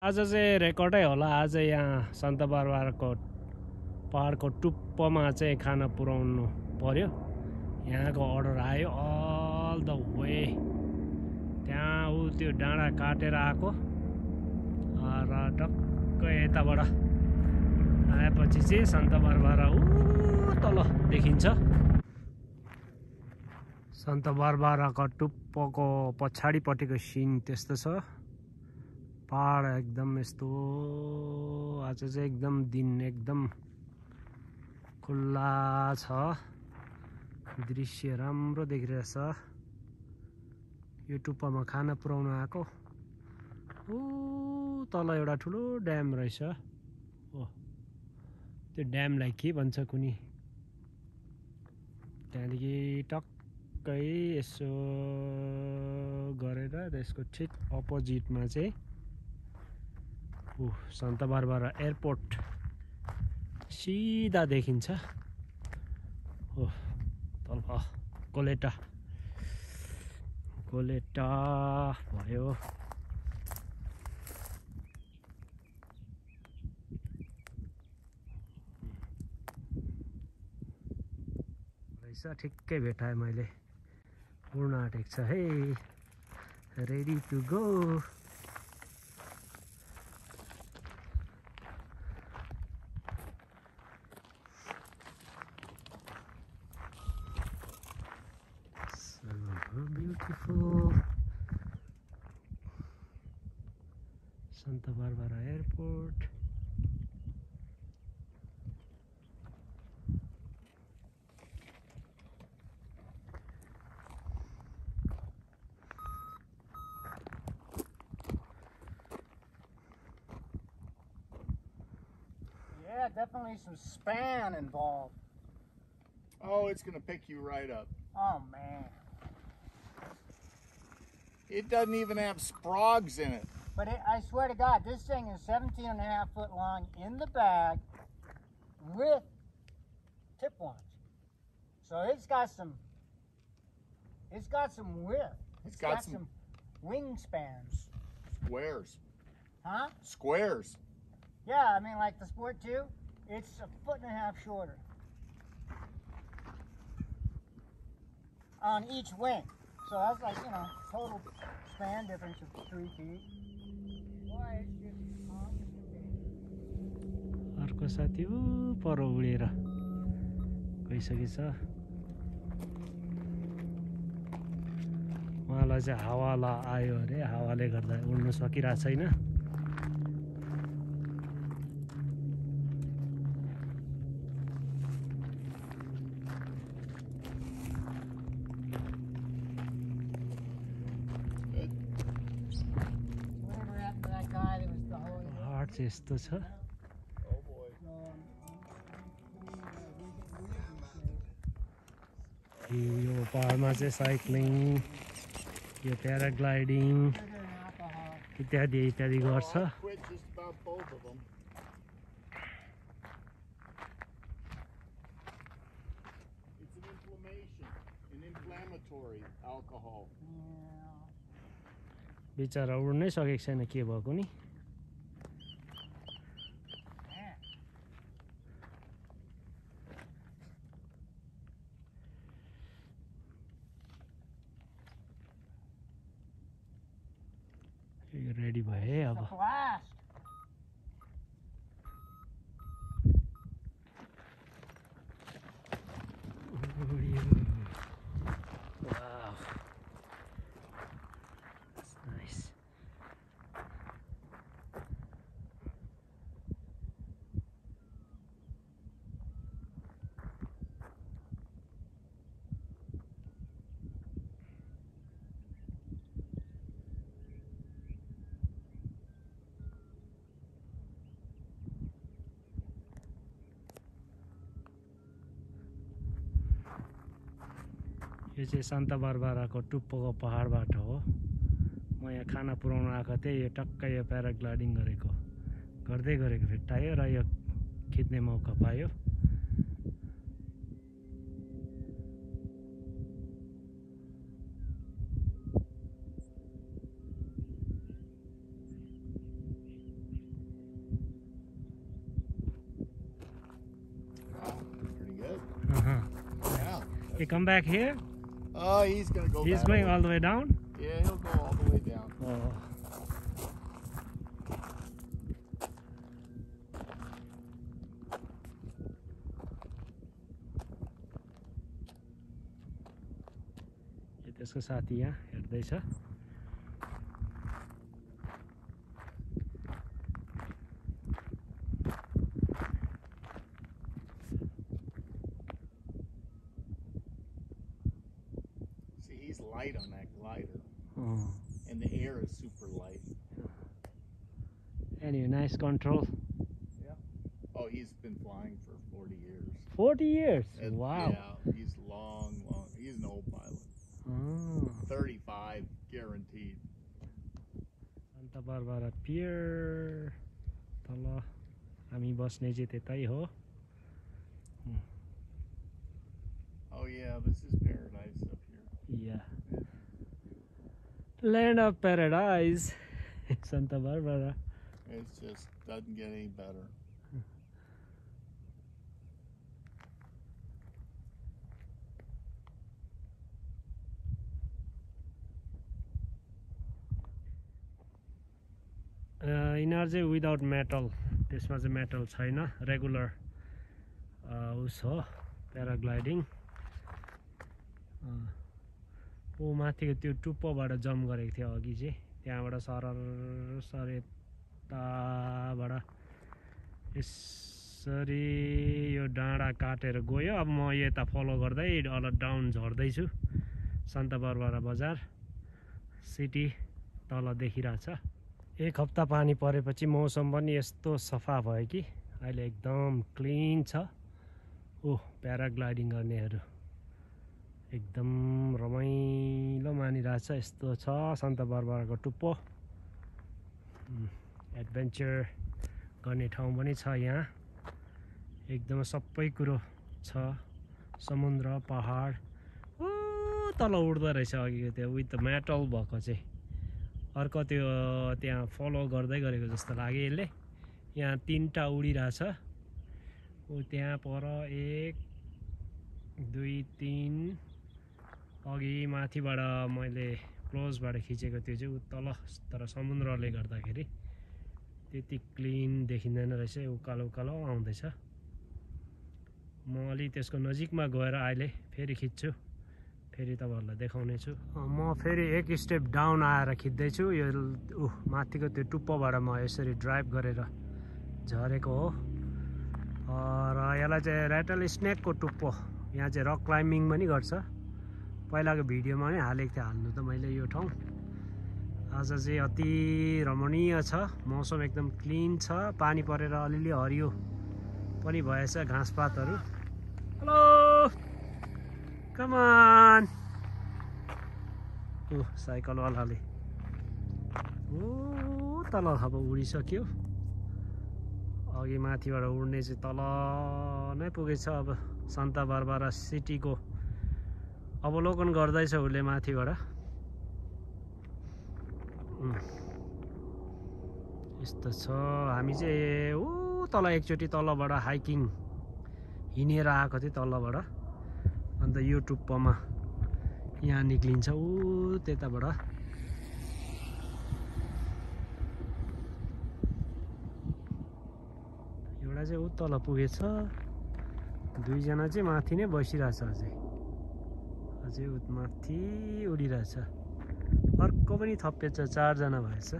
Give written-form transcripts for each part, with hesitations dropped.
आज चाहिँ रेकर्डै होला। आज यहाँ सन्त बारबाराको पहाडको टुप्पोमा चाहिँ खाना पुर्याउनु पर्यो। यहाँको अर्डर आयो अल द वे। त्यहाँ ऊ त्यो डाँडा काटेर आएको र टक्कै यताबाट आएपछि चाहिँ सन्त बारबारा ऊ तल देखिन्छ। सन्त बारबाराको टुप्पोको पछाडिपट्टिको सिन त्यस्तो छ। पहाड एकदम यस्तो आज चाहिँ एकदम दिन एकदम खुल्ला छ। दृश्य राम्रो देखिरहेछ। यो टुप्पोमा खाना पुर्याउन आएको। ऊ तल एउटा ठुलो ड्याम रहेछ। ओ त्यो ड्यामलाई के भन्छ कुनी। त्यहाँदेखि टक्कै यसो गरेर त्यसको ठिक अपोजिटमा चाहिँ सन्त बारबारा एयरपोर्ट सिधा देखिन्छ। तल गोलेटा भयो। रहेछ ठिक्कै भेटाएँ मैले। उड्न आँटेको छ है। Ready to go. Beautiful Santa Barbara Airport. Yeah, definitely some span involved. Oh, it's gonna pick you right up. Oh man. It doesn't even have sprogs in it. But I swear to God, this thing is 17.5 foot long in the bag with tip ones. So it's got some width. It's got some wingspans. Squares. Huh? Squares. Yeah, I mean like the Sport 2, it's 1.5 feet shorter on each wing. So that's like, you know, total span difference of 3 feet. Boy, it's just complicated. अर्को साथी ऊ पर उडेर गइसकेछ। उहाँलाई चाहिँ हावा आयो अरे। हावाले गर्दा उड्न सकिरहेको छैन। यस्तो छ। यो पहाडमा चाहिँ साइक्लिङ, यो प्याराग्लाइडिङ इत्यादि गर्छ। बिचरा उड्नै सकेको छैन के भएको नि। रेडी भए अब। यो चाहिँ सन्त बारबाराको टुप्पोको पहाडबाट हो। म यहाँ खाना पुर्याउन आएको थिएँ। यो टक्कै यो प्याराग्लाइडिङ गर्दै गरेको भेट्टायो र यो खिच्ने मौका पायो। He come back here? Oh, he's gonna go. He's that going way. all the way down? Yeah, he'll go all the way down. Oh. त्यसको साथी यहाँ हेर्दैछ See, he's light on that glider, Oh. and the air is super light. Anyway, nice control. Oh, he's been flying for 40 years. 40 years? And, Wow. Yeah, he's long. He's an old pilot. Oh. 35 guaranteed. Santa Barbara Pier. तल हामी बस्ने चाहिँ त्यतै हो. Oh yeah, this is paradise up here. Yeah. Land of paradise. Santa Barbara. It just doesn't get any better. यिनीहरू चाहिँ without metal त्यसमा चाहिँ मेटल छैन रेगुलर उस हो प्याराग्लाइडिङ ऊ माथिको त्यो टुप्पोबाट जम्प गरेको थियो अघि चाहिँ त्यहाँबाट सर यताबाट यसरी यो डाँडा काटेर गयो अब म यता फलो गर्दै अल डाउन झर्दैछु सन्ता बरबरा बजार सिटी तल देखिरहेछ एक हप्ता पानी परेपछि मौसम पनि यस्तो सफा भयो कि अहिले एकदम क्लिन छ ओह प्याराग्लाइडिङ गर्नेहरू एकदम रमाइलो मानिरहेछ यस्तो छ सन्ता बरबराको टुप्पो एडभेन्चर गर्ने ठाउँ पनि छ यहाँ एकदम सबै कुरो छ समुद्र पहाड ओ तल उड्दो रहेछ अघिको त्यो विथ मेटल भएको चाहिँ अर्को त्यो त्यहाँ फलो गर्दै गरेको जस्तो लाग्यो यसले यहाँ तीनटा उडिरहेछ ऊ त्यहाँ पर 1 2 3 अघि माथिबाट मैले क्लोजबाट खिचेको त्यो चाहिँ तल तर समुद्रले गर्दाखेरि त्यति क्लिन देखिँदैन रहेछ उकालो उकालो आउँदैछ म अलि त्यसको नजिकमा गएर अहिले फेरि खिच्छु फेरि तपाईहरुलाई देखाउने छु म फेरि एक स्टेप डाउन आएर खिच्दैछु यो माथिको त्यो टुप्पोबाट म यसरी ड्राइभ गरेर झरेको हो र यसलाई चाहिँ ऱ्याटल स्नेकको टुप्पो यहाँ चाहिँ रक क्लाइम्बिङ पनि गर्छ पहिलाको भिडियोमा नै हालेको थिएँ हाल्नु त मैले यो ठाउँ आज चाहिँ अति रमणीय छ मौसम एकदम क्लिन छ पानी परेर अलिअलि हरियो पनि भएछ घाँसपातहरू हेलो कम अन ओ साइकलवालाले ओ तल अब उडिसक्यो अघि माथिबाट उड्ने चाहिँ तल नै पुगेछ अब सन्ता बरबरा सिटीको अवलोकन गर्दैछ उसले माथिबाट यस्तो छ हामी चाहिँ ऊ तल एकचोटि तलबाट हाइकिङ हिँडेर आएको थिएँ तलबाट अन्त यो टुप्पोमा यहाँ निक्लिन्छ ऊ त्यताबाट एउटा चाहिँ ऊ तल पुगेछ दुईजना चाहिँ माथि नै बसिरहेछ अझै माथि उडिरहेछ अर्को पनि थपिएछ 4 जना भएछ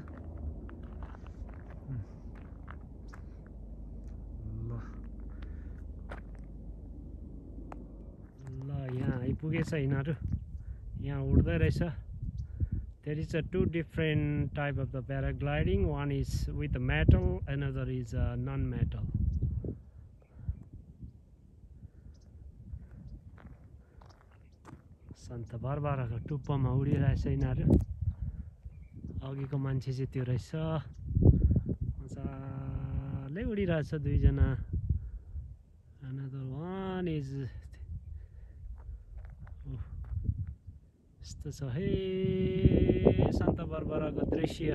ल यहाँ आइपुगेछ यिनीहरू यहाँ उड्दै रहेछ there is a two different type of the paragliding one is with the metal another is non-metal सन्ता बरबराको टुप्पोमा उडिरहेछ यिनीहरू अघिको मान्छे चाहिँ त्यो रहेछ मजाले उडिरहेछ दुईजना another one is यस्तो छ हे सन्ता बरबराको दृश्य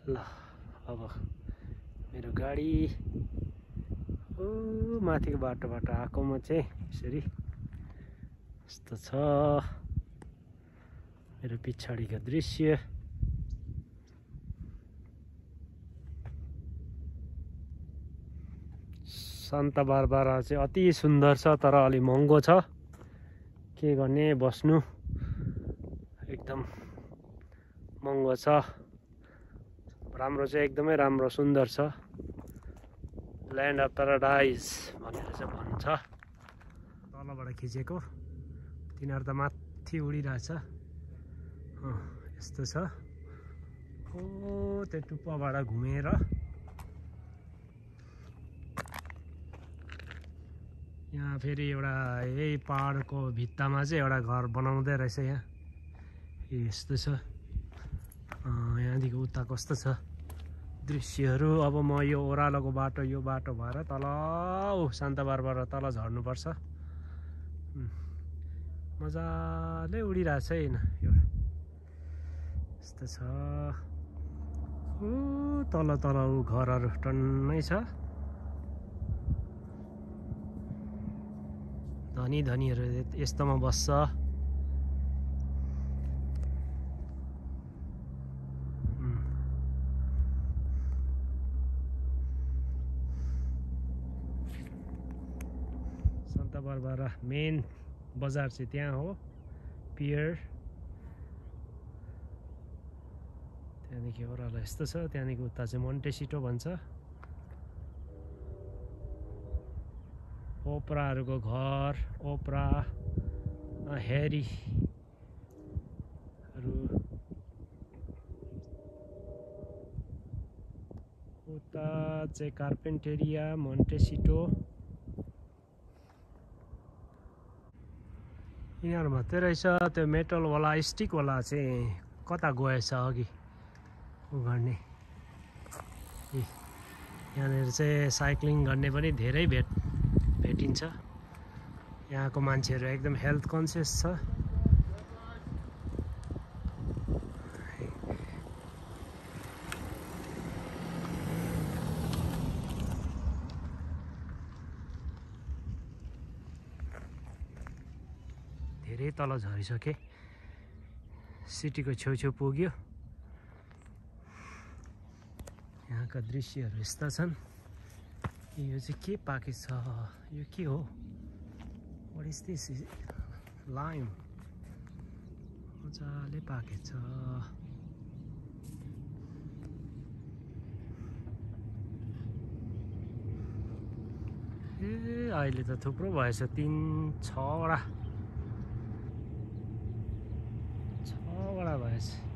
ल अब मेरो गाडी माथिको बाटोबाट आएको म चाहिँ यसरी यस्तो छ मेरो पछाडिको दृश्य। सान्ता बारबारा चाहिँ अति सुन्दर छ तर अलि महँगो छ। के गर्ने बस्नु एकदम महँगो छ। राम्रो चाहिँ एकदमै राम्रो सुन्दर छ। ल्यान्ड अफ प्याराडाइज भनेर चाहिँ भन्छ। तलबाट खिचेको तिनीहरू त माथि उडिरहेछ। यस्तो छ। त्यो टुप्पाबाट घुमेर यहाँ फेरि एउटा यही पहाडको भित्तामा चाहिँ एउटा घर बनाउँदै रहेछ। यहाँ यस्तो छ। यहाँदेखि उता कस्तो छ दृश्यहरू। अब म यो ओह्रालोको बाटो यो बाटो भएर तल सान्ता बारबारा तल झर्नुपर्छ। मजाले उडिरहेछ हैन यो यस्तो छ। तल तल घरहरू टन्नै छ। धनी धनीहरू यस्तोमा बस्छ। सान्ता बारबारा मेन बजार चाहिँ त्यहाँ हो पियर। त्यहाँदेखि ओह्रालो यस्तो छ। त्यहाँदेखि उता चाहिँ मोन्टेसिटो भन्छ। ओपराहरूको घर ओपरा हेरीहरू उता चाहिँ कार्पेन्टेरिया मोन्टेसिटो यिनीहरू मात्रै रहेछ। त्यो मेटलवाला स्टिकवाला चाहिँ कता गएछ अघि उ गर्ने। यहाँनिर चाहिँ साइक्लिङ गर्ने पनि धेरै भेटिन्छ। यहाँको मान्छेहरू एकदम हेल्थ कन्सियस छ। धेरै तल झरिसके। सिटीको छेउछेउ पुग्यो। यहाँका दृश्यहरू यस्ता छन्। यो चाहिँ के पाकेको छ यो के हो व्हाट इज दिस लाइम मजाले पाकेको छ। अहिले त थुप्रो भएछ 6वटा भएछ।